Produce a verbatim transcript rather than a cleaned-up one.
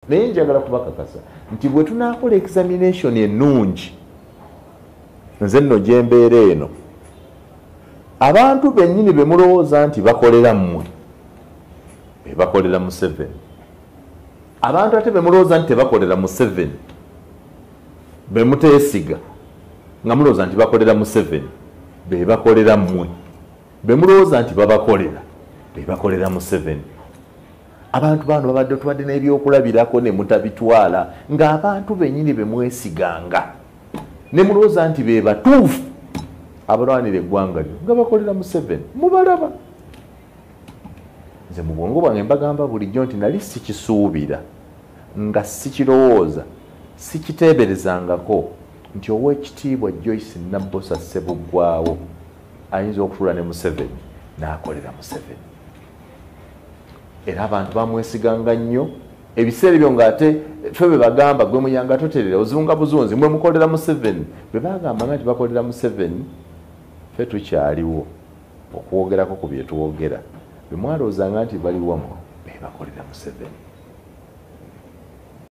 naye njagala kubakakasa nti bwe tunaakola examination ennungi nze nno gye mbeera eno abantu bennyini be mulowooza nti bakolera mmwe be bakolera Museveni, abantu ate be mulowooza nti tebakolera Museveni be muteesiga nga mulowooza nti bakolera Museveni be bakolera mmwe, be mulowooza nti babakolera be bakolera Museveni. Abantu bano babadde tubadde n'ebyokulabirako ne mutabitwala ng'abantu bennyini be mwesiganga ne mulowooza nti be batuufu abalwanira eggwanga lyo nga bakolera Museveni mubalaba. Nze mu bwongo bwange mbagamba bulijjo nti nali sikisuubira nga sikirowooza sikiteeberezangako nti Oweekitiibwa Joyce Nabbosa Ssebuggwaawo ayinza okutuula ne Museveni n'akolera Museveni. Era abantu bamwesiganga nnyo ebiseera ebyo ng'ate ffe be bagamba gwe Muyanga toterera ozunga buzunzi mwe mukolera Museveni, be bagambanga nti bakolera Museveni ffe tukyaliwo okwogerako ku bye tuwogera, be mwalowoozanga nti bali wamu be bakolera Museveni.